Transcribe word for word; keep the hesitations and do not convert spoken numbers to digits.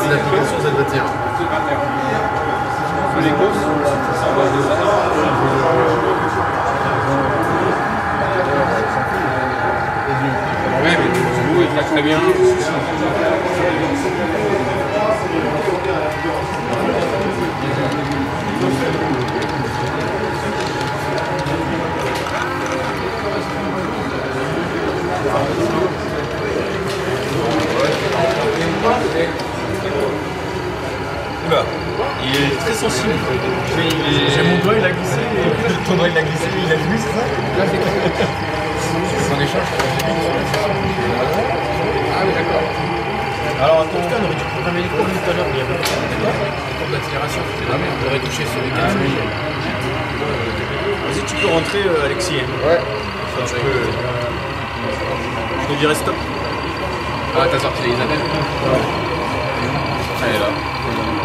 C'est l'application Z vingt et un. Les courses, ouais, mais vous, il claque très bien. Oula, il est très sensible. Oui, est... mon doigt il a glissé, et ton doigt il a glissé, il a vu, c'est ça? Là c'est quoi? C'est un échange. Ah oui d'accord. Alors attends, on aurait dû programmer les cours tout à l'heure, mais il y avait pas les cours d'accélération. Ah mais on devrait toucher sur les quinze minutes. Vas-y, tu peux rentrer euh, Alexis. Ouais. Enfin, je, peux... je te dirai stop. Ah t'as sorti Isabelle? Elle est là.